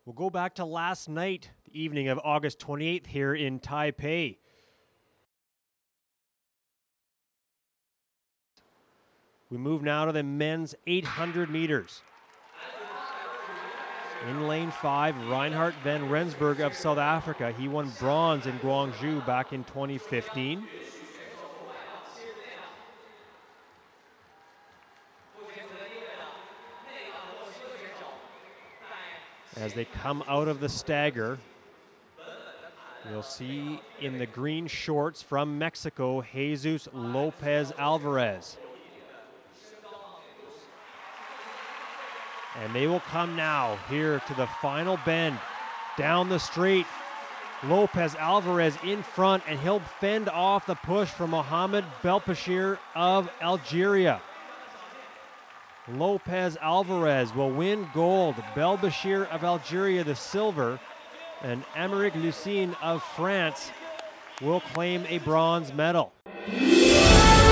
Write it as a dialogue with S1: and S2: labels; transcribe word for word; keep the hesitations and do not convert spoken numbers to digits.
S1: We'll go back to last night, the evening of August twenty-eighth here in Taipei. We move now to the men's eight hundred meters. In lane five, Reinhard van Rensburg of South Africa. He won bronze in Gwangju back in twenty fifteen. As they come out of the stagger, you'll see in the green shorts from Mexico, Jesus Lopez Alvarez. And they will come now here to the final bend down the straight. Lopez Alvarez in front, and he'll fend off the push from Mohamed Belbachir of Algeria. Lopez Alvarez will win gold. Belbachir of Algeria the silver, and Aymeric Lucien of France will claim a bronze medal.